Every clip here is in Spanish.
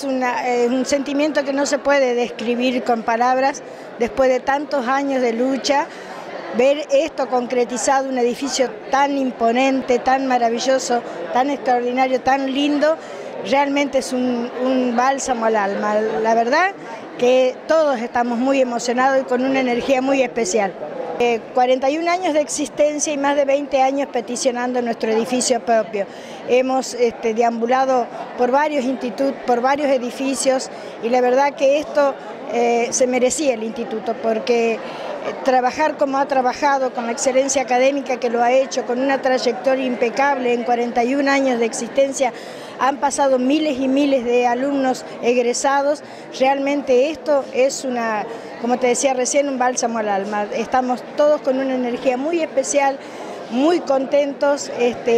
es un sentimiento que no se puede describir con palabras después de tantos años de lucha. Ver esto concretizado, un edificio tan imponente, tan maravilloso, tan extraordinario, tan lindo, realmente es un bálsamo al alma. La verdad que todos estamos muy emocionados y con una energía muy especial. 41 años de existencia y más de 20 años peticionando nuestro edificio propio. Hemos deambulado por varios institutos, por varios edificios, y la verdad que esto se merecía el instituto, porque trabajar como ha trabajado, con la excelencia académica que lo ha hecho, con una trayectoria impecable en 41 años de existencia, han pasado miles y miles de alumnos egresados. Realmente esto es como te decía recién, un bálsamo al alma. Estamos todos con una energía muy especial, muy contentos.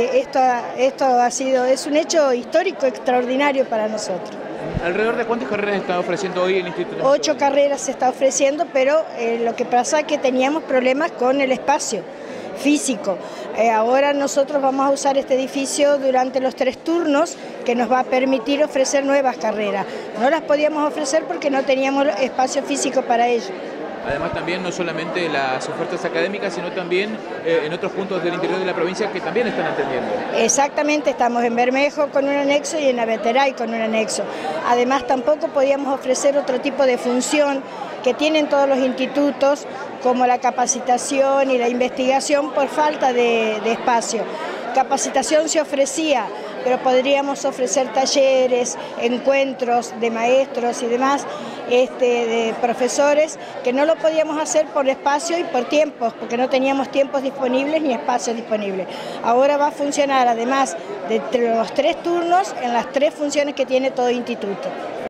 Es un hecho histórico extraordinario para nosotros. ¿Alrededor de cuántas carreras está ofreciendo hoy el instituto? 8 carreras se está ofreciendo, pero lo que pasa es que teníamos problemas con el espacio físico. Ahora nosotros vamos a usar este edificio durante los 3 turnos, que nos va a permitir ofrecer nuevas carreras. No las podíamos ofrecer porque no teníamos espacio físico para ello. Además también no solamente las ofertas académicas, sino también en otros puntos del interior de la provincia que también están atendiendo. Exactamente, estamos en Bermejo con un anexo y en Aveteray con un anexo. Además tampoco podíamos ofrecer otro tipo de función que tienen todos los institutos, como la capacitación y la investigación, por falta de espacio. Capacitación se ofrecía, pero podríamos ofrecer talleres, encuentros de maestros y demás, de profesores, que no lo podíamos hacer por espacio y por tiempos, porque no teníamos tiempos disponibles ni espacios disponibles. Ahora va a funcionar, además de los 3 turnos, en las 3 funciones que tiene todo instituto.